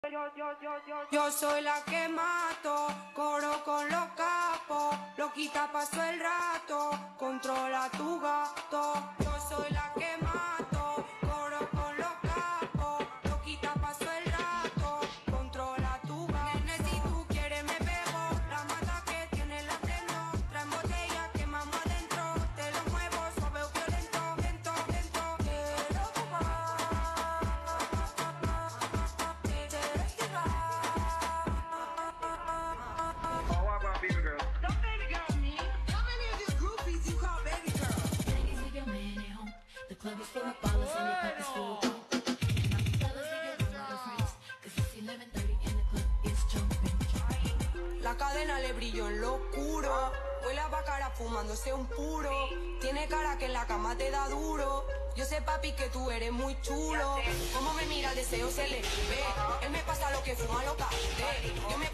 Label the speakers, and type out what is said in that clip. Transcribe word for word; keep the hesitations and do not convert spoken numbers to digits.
Speaker 1: Yo soy la que mato, coro con los capos, loquita paso el rato, controla tu gato. Yo soy la que mato, coro con los capos, loquita paso el rato, controla tu gato. Nene, si tú quieres me pego, la mata que tiene la prendo, traen botella, quemamos adentro, te lo muevo suave o violento, lento, lento, quiero tomar.
Speaker 2: Club is full of ballers and the club is full of dope. Fellas, leave your room with your friends, cause it's eleven thirty and the club is jumping.
Speaker 1: La cadena le brilló en lo oscuro, huele a bacara fumándose un puro. Tiene cara que en la cama te da duro. Yo sé, papi, que tú eres muy chulo. Como me mira, el deseo se le ve. Él me pasa lo que fuma, lo capté. Yo me